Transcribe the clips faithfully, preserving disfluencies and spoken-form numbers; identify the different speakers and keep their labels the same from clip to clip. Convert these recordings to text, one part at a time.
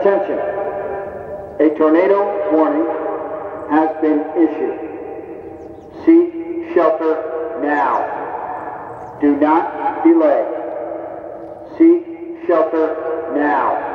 Speaker 1: Attention, a tornado warning has been issued. Seek shelter now. Do not delay. Seek shelter now.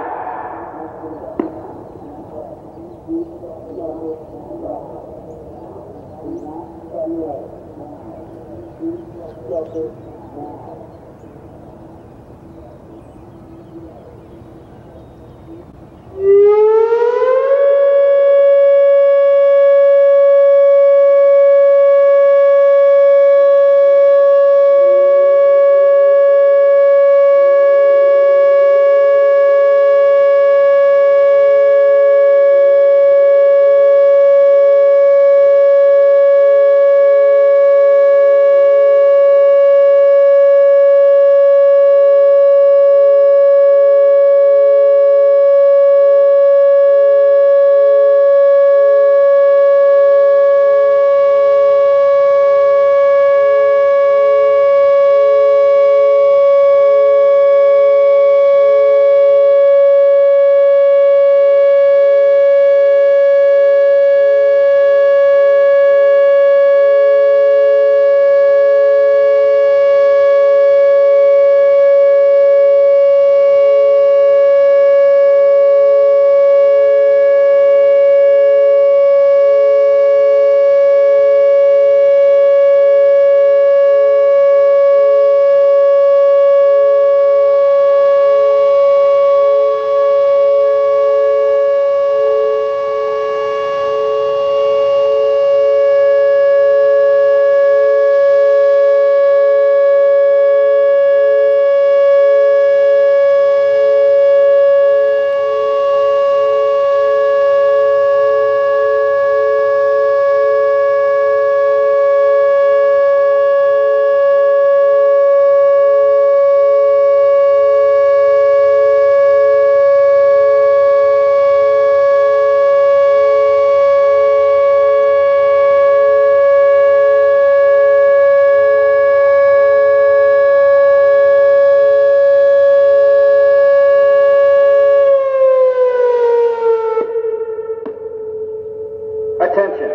Speaker 1: Attention,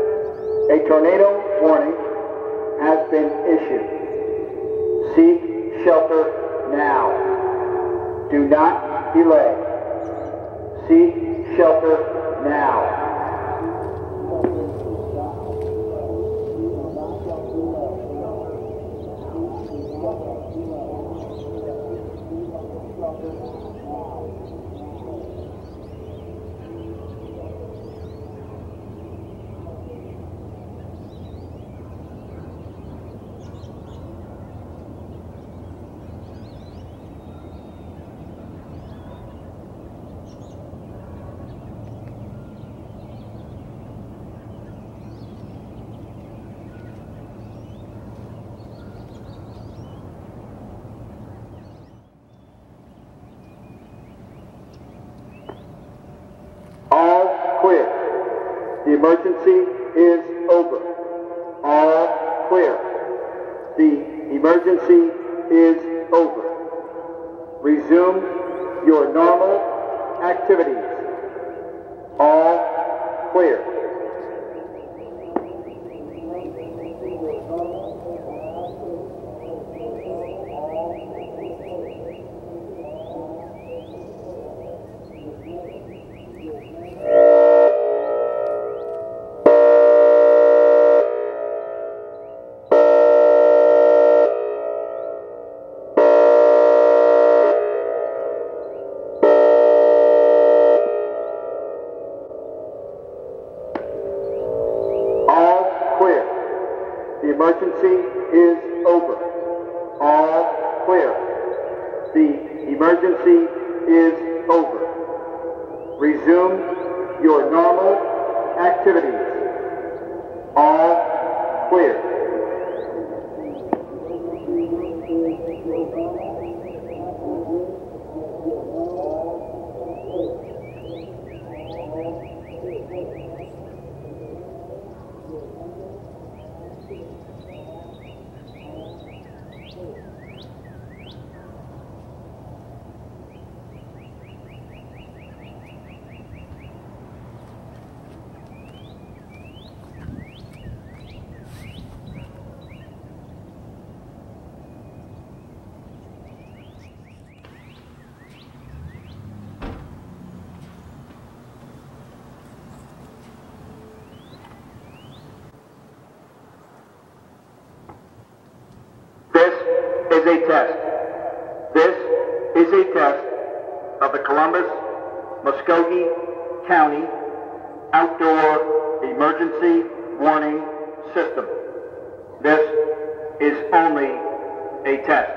Speaker 1: a tornado warning has been issued. Seek shelter now. Do not delay. Seek shelter now. The emergency is over. All clear. The emergency is over. Resume your normal activities. All clear. The emergency is over. All clear. The emergency is over. Resume your normal activities. All clear. a test. This is a test of the Columbus, Muskogee County Outdoor Emergency Warning System. This is only a test.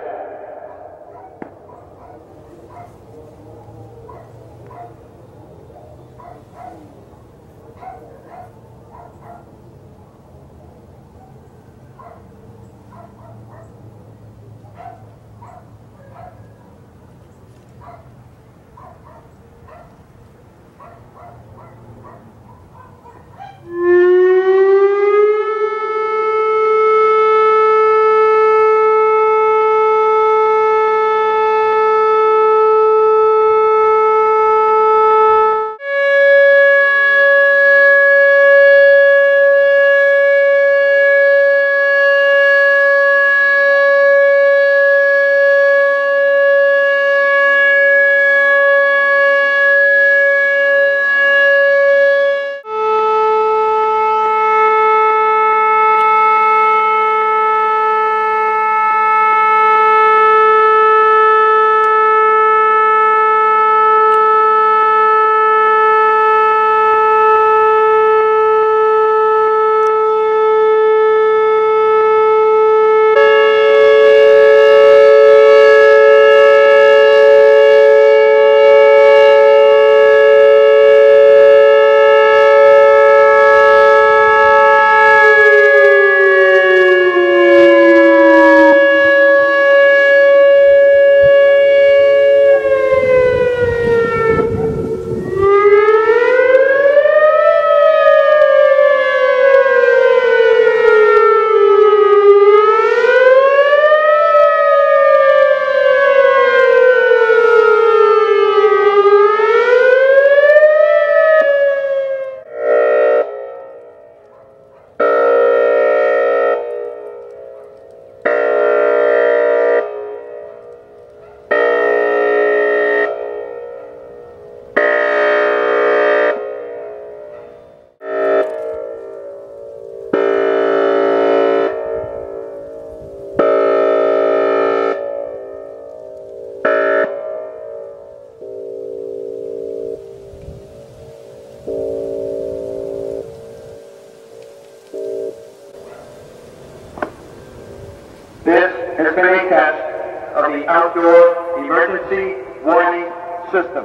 Speaker 1: Has been a test of the Outdoor Emergency Warning System.